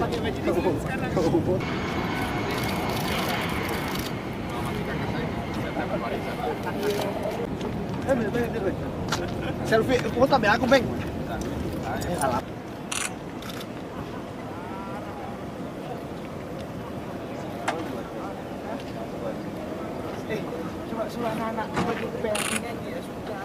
Selfie, foto ambil aku, Bang. Salah. Coba suruh anak-anak bagi PLT-nya dia sudah.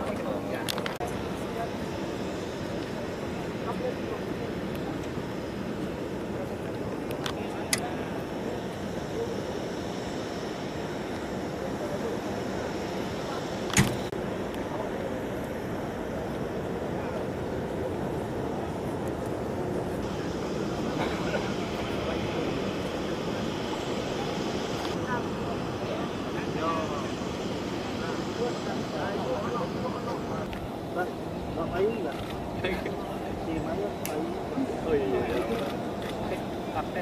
Payung enggak? Di mana payung? Oh iya. Kapten.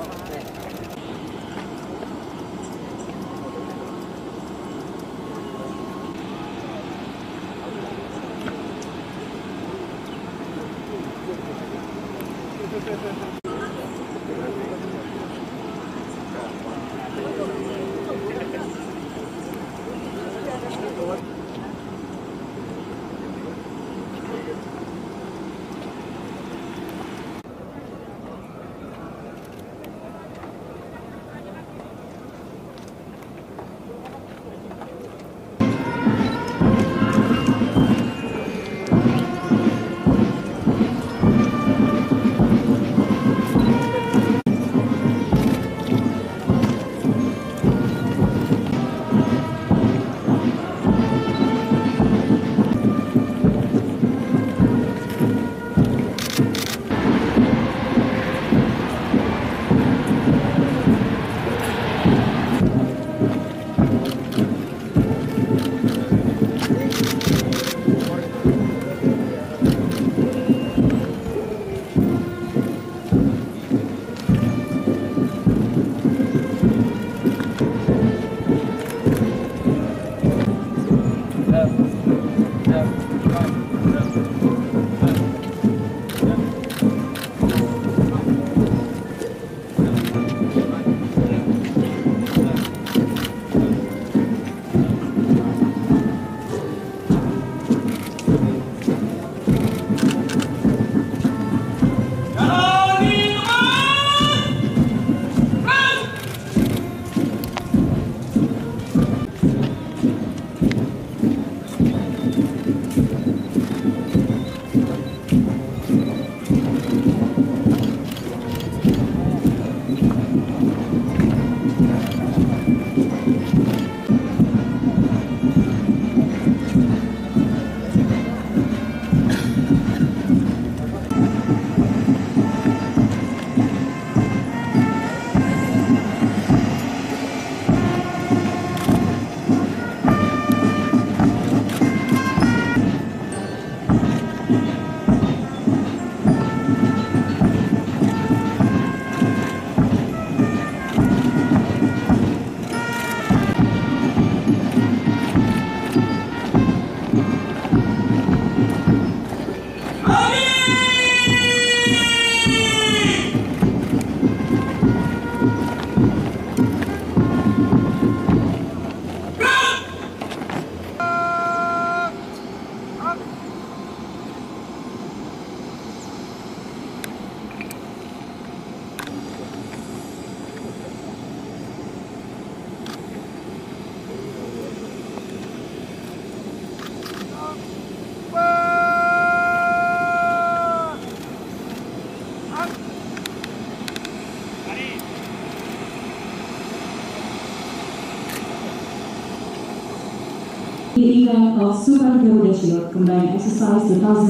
The event of Super Garuda Shield Combined Exercise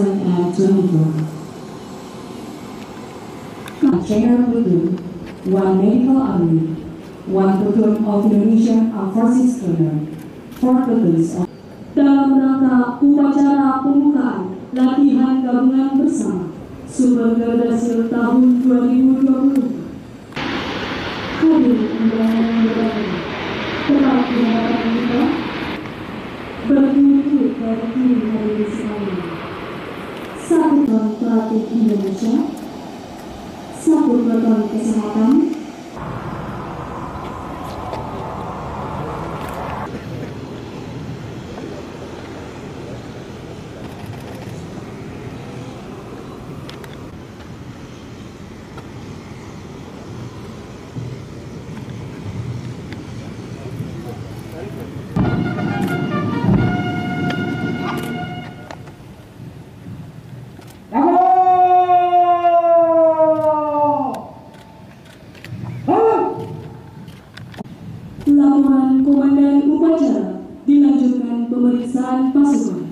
2024. General Platoon, 1 Medical Army, 1 Platoon of Indonesian Armed Forces Trainer, 4 platoons of... Dalam rangka upacara pembukaan latihan gabungan bersama Super Garuda Shield tahun 2020. Hadir undangan berbagai telah diharapkan kita bertutur dari tim hadirin sekalian. Satu tahun pelatih Indonesia, 1 protokol kesehatan. Laporan Komandan Upacara, dilanjutkan pemeriksaan pasukan.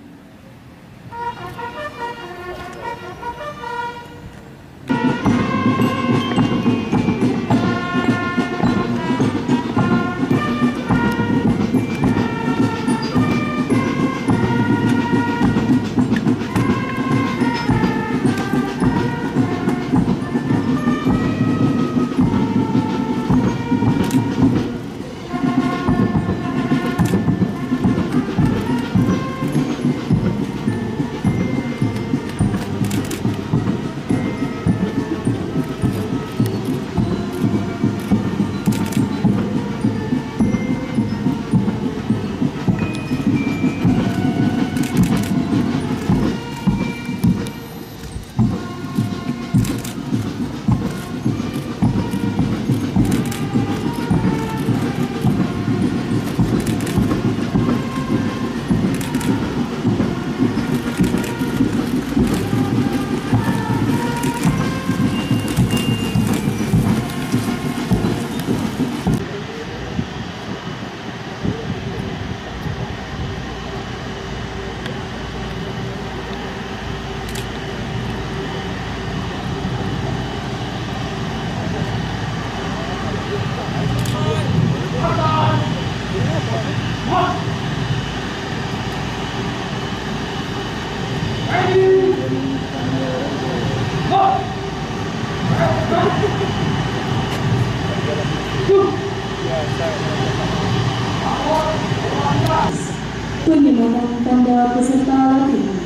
Penyematan tanda peserta latihan.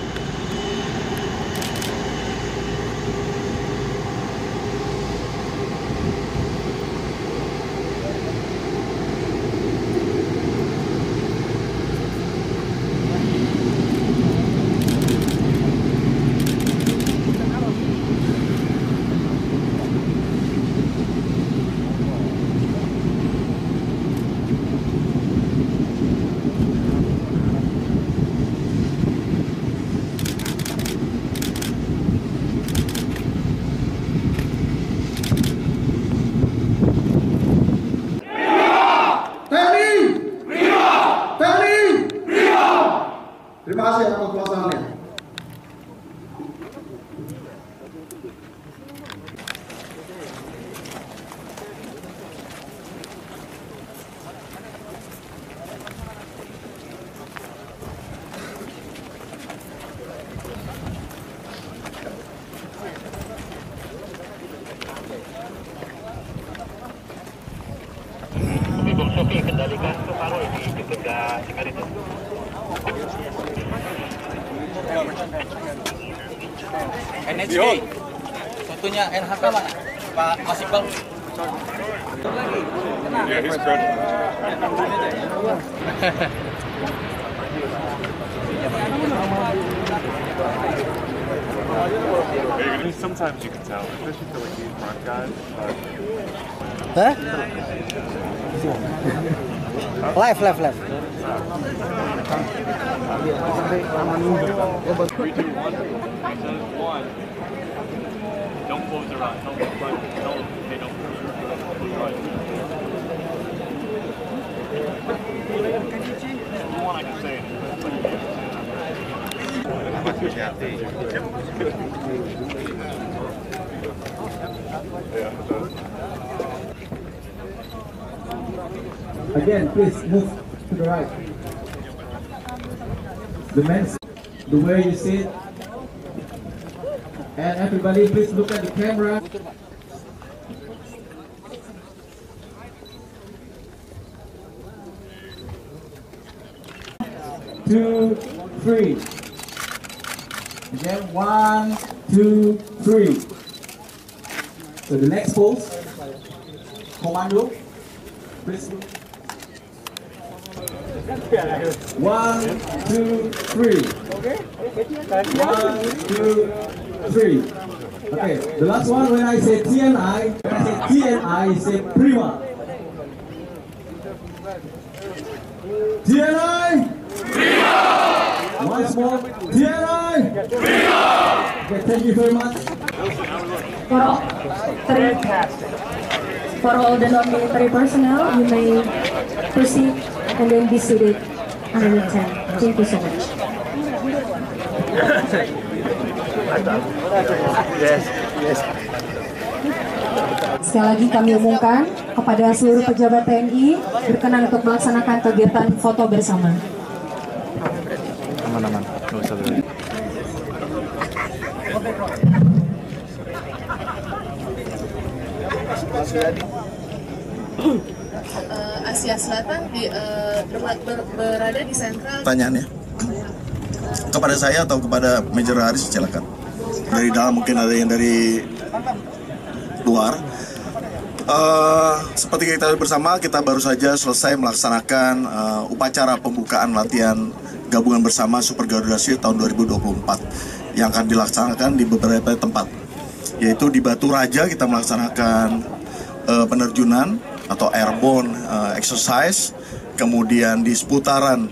Terima kasih atas pelaksanaannya. Ibu Sofi kendalikan separuh ini juga sekali itu. NHK, satunya NHK mana? Pak Mas Iqbal. Yeah, he's good. Sometimes you can tell, especially for like these front guys. Huh? Left. 3, 2, 1. Don't close their eyes. Don't close their eyes. If you want, I can say it. Again, please move to the right. The men, the way you sit. And everybody, please look at the camera. 2, 3. Again, 1, 2, 3. So the next pose, commando, please. 1, 2, 3. 1, 2, 3. Okay, the last one when I say TNI, say prima. TNI! Prima! Once more, TNI! Prima! Okay, thank you very much. For all the non-military personnel, you may proceed and then be seated under the tent. Thank you so much. Sekali lagi kami umumkan kepada seluruh pejabat TNI berkenan untuk melaksanakan kegiatan foto bersama. Aman-aman, nggak usah dulu. Asia Selatan berada di sentral. Pertanyaannya kepada saya atau kepada Major Haris, silakan. Dari dalam mungkin ada yang dari luar. Seperti kita bersama, kita baru saja selesai melaksanakan upacara pembukaan latihan gabungan bersama Super Garuda Shield tahun 2024 yang akan dilaksanakan di beberapa tempat, yaitu di Batu Raja kita melaksanakan penerjunan atau airborne exercise, kemudian di seputaran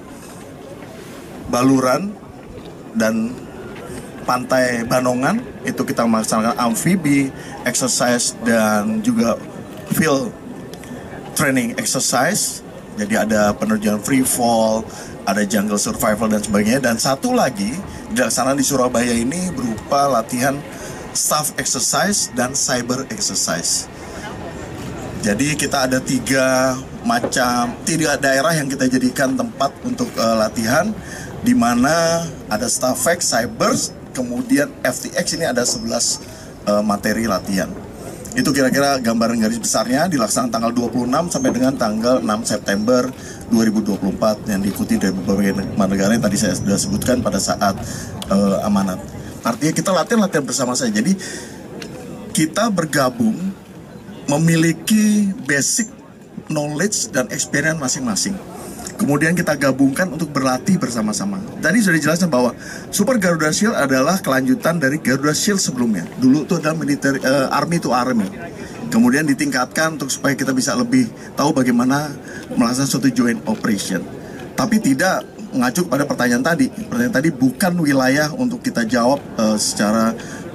Baluran dan Pantai Banongan itu kita melaksanakan amfibi exercise dan juga field training exercise. Jadi ada penerjunan free fall, ada jungle survival dan sebagainya. Dan satu lagi dilaksanakan di Surabaya ini berupa latihan staff exercise dan cyber exercise. Jadi kita ada tiga daerah yang kita jadikan tempat untuk latihan, di mana ada StaffX, Cyber, kemudian FTX. Ini ada 11 materi latihan. Itu kira-kira gambaran garis besarnya, dilaksanakan tanggal 26 sampai dengan tanggal 6 September 2024 yang diikuti dari beberapa negara yang tadi saya sudah sebutkan pada saat amanat. Artinya kita latihan bersama saja. Jadi kita bergabung memiliki basic knowledge dan experience masing-masing. Kemudian kita gabungkan untuk berlatih bersama-sama. Tadi sudah dijelaskan bahwa Super Garuda Shield adalah kelanjutan dari Garuda Shield sebelumnya. Dulu itu adalah military, army to army. Kemudian ditingkatkan untuk supaya kita bisa lebih tahu bagaimana melaksanakan suatu joint operation. Tapi tidak mengacu pada pertanyaan tadi. Pertanyaan tadi bukan wilayah untuk kita jawab secara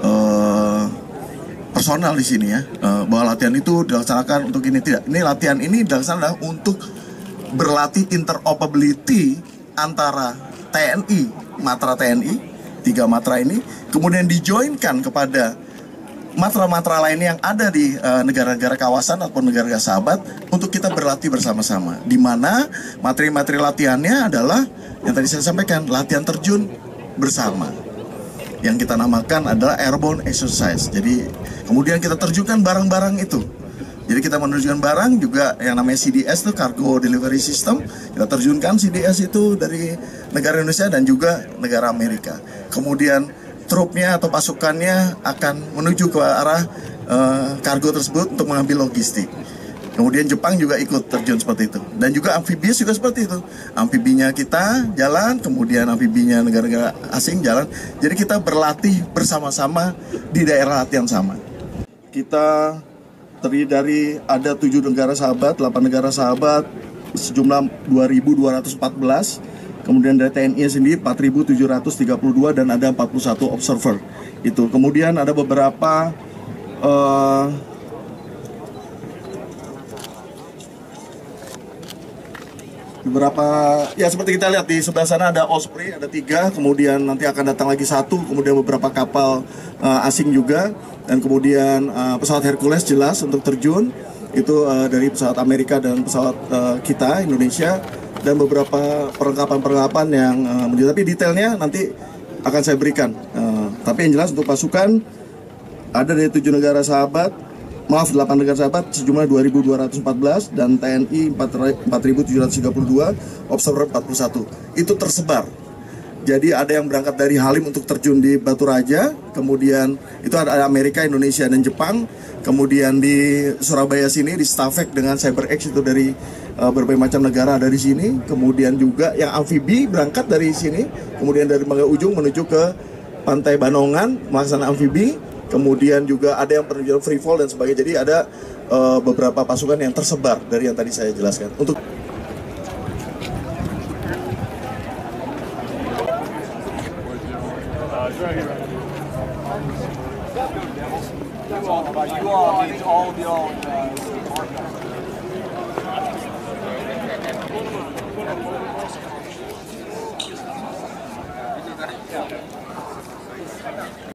personal di sini ya. Bahwa latihan itu dilaksanakan untuk ini, tidak. Ini latihan ini dilaksanakan untuk berlatih interoperability antara TNI, matra TNI, 3 matra ini, kemudian dijoinkan kepada matra-matra lainnya yang ada di negara-negara kawasan ataupun negara-negara sahabat untuk kita berlatih bersama-sama. Di mana materi-materi latihannya adalah yang tadi saya sampaikan, latihan terjun bersama. Yang kita namakan adalah airborne exercise. Jadi kemudian kita terjunkan barang-barang itu. Jadi kita menerjunkan barang juga yang namanya CDS itu Cargo Delivery System. Kita terjunkan CDS itu dari negara Indonesia dan juga negara Amerika. Kemudian trupnya atau pasukannya akan menuju ke arah kargo tersebut untuk mengambil logistik. Kemudian Jepang juga ikut terjun seperti itu. Dan juga amfibius juga seperti itu. Amfibinya kita jalan, kemudian amfibinya negara-negara asing jalan. Jadi kita berlatih bersama-sama di daerah latihan sama. Kita terdiri dari ada 7 negara sahabat, 8 negara sahabat, sejumlah 2.214. Kemudian dari TNI sendiri 4.732 dan ada 41 observer. Itu. Kemudian ada beberapa ya seperti kita lihat di sebelah sana ada Osprey, ada 3, kemudian nanti akan datang lagi 1, kemudian beberapa kapal asing juga, dan kemudian pesawat Hercules jelas untuk terjun itu dari pesawat Amerika dan pesawat kita Indonesia, dan beberapa perlengkapan yang tapi detailnya nanti akan saya berikan. Tapi yang jelas untuk pasukan ada dari 7 negara sahabat, 8 negara sahabat sejumlah 2.214 dan TNI 4.732, observer 41. Itu tersebar Jadi ada yang berangkat dari Halim untuk terjun di Batu Raja, kemudian itu ada Amerika, Indonesia, dan Jepang. Kemudian di Surabaya sini di Stafek dengan CyberX itu dari berbagai macam negara dari sini. Kemudian juga yang amfibi berangkat dari sini, kemudian dari Mangga Ujung menuju ke Pantai Banongan melaksanakan amfibi. Kemudian juga ada yang penerjun free fall dan sebagainya. Jadi ada beberapa pasukan yang tersebar dari yang tadi saya jelaskan. Untuk Yeah.